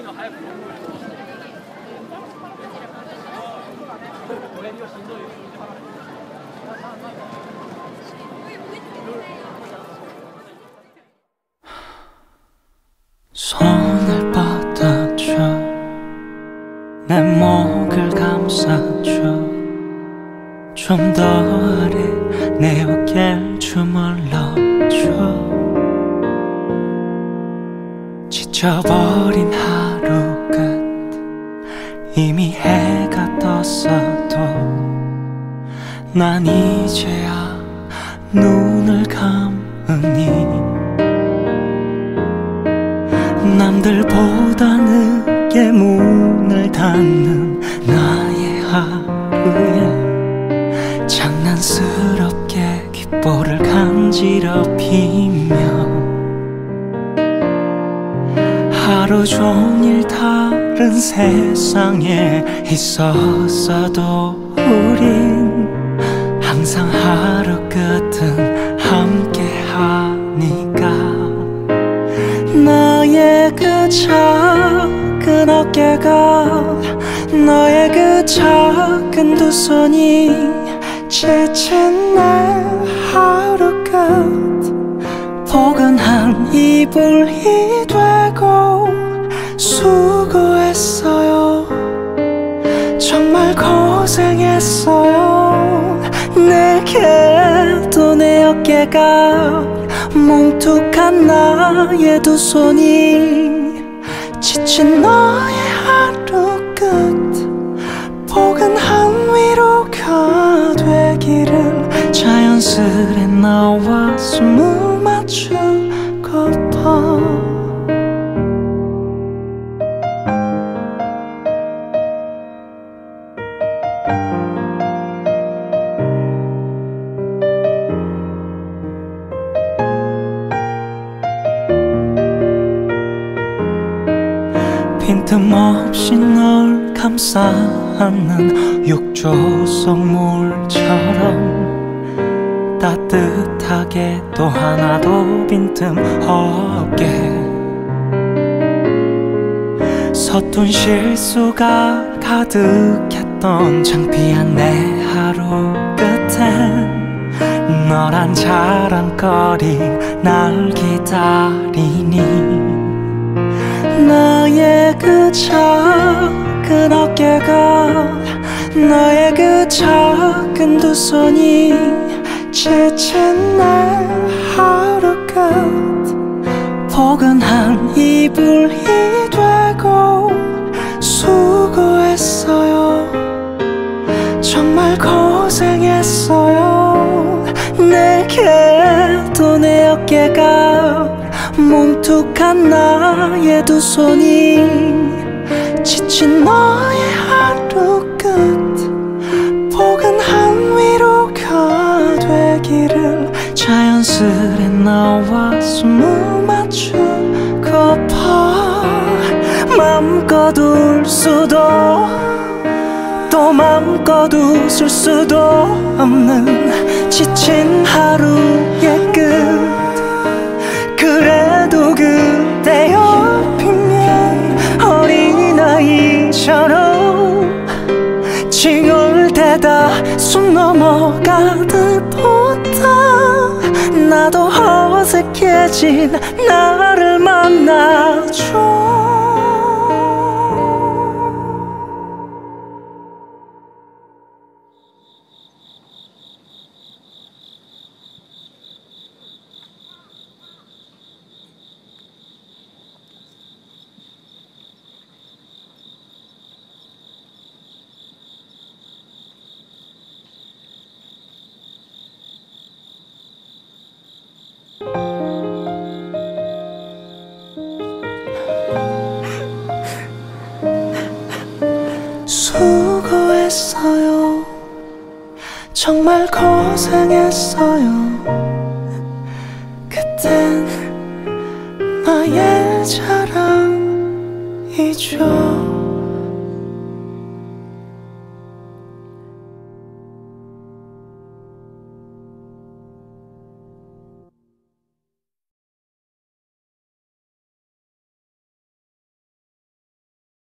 손을 뻗어줘, 내 목을 감싸줘. 좀 더 아래 내 어깨를 주물러줘. 지쳐버린 하루 끝, 이미 해가 떴어도 난 이제야 눈을 감으니 남들보다 늦게 문을 닫는 나의 하루에 장난스럽게 귓볼을 간지럽히며 하루 종일 다른 세상에 있었어도 우린 항상 하루 끝은 함께 하니까. 나의 그 작은 어깨가 너의 그 작은 두 손이 지친 내 하루 끝 포근한 이불이 되고 수고했어요. 정말 고생했어요. 내게도 내 어깨가 뭉툭한 나의 두 손이 지친 너의 하루 끝 포근한 위로가 되기를 자연스레 나와 숨을 맞추고파. 빈틈없이 널 감싸 안는 욕조 속 물처럼 따뜻하게 또 하나도 빈틈없게 서툰 실수가 가득했던 창피한 내 하루 끝엔 너란 자랑거리 날 기다리니 나의 그 작은 어깨가 너의 그 작은 두 손이 지친 내 하루 끝 포근한 이불이 되고 수고했어요. 정말 고생했어요. 내게도 내 어깨가 뭉툭한 나의 두 손이 지친 너의 하루 끝 포근한 위로가 되기를 자연스레 나와 숨을 맞추고파. 맘껏 울 수도 또 맘껏 웃을 수도 없는 지친 하루의 끝 그래도 그대 옆이면 어린아이처럼 칭얼대다 숨 넘어가듯 보다 나도 어색해진 나를 만나줘. 수고했어요. 정말 고생했어요. 그땐 나의 자랑이죠.